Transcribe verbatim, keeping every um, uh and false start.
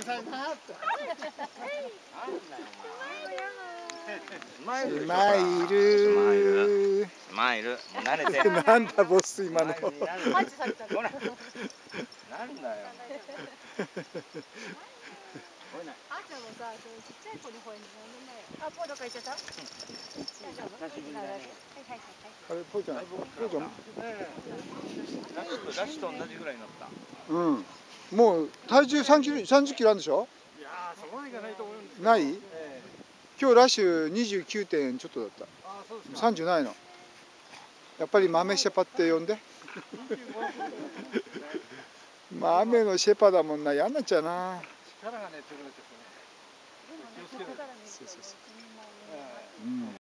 さいなって。 スマイル。 スマイル。 スマイル。もう慣れて。 なんだボス今の。 パンチされた。ほら。なんだよ。 あーちゃんもさ、そのちっちゃい子の方に呼んでないよ。あ、ポーどっか行っちゃった？大丈夫？はいはいはいはい。 あれポーちゃん、ポーちゃん。 ラシとラシと同じぐらいになった。 うん。もう体重三キロ、三十キロあるんでしょ？ いやー、そこまでいかないと思うんですけど。 ない？ ええ、 今日ラッシュ二十九点ちょっとだった。 あ、そうですか。 三十ないの。やっぱり豆シェパって呼んで。豆のシェパだもんな、嫌になっちゃうな。 力がね、強くなっちゃってね。気をつけて。 そうそうそう。 ええうん。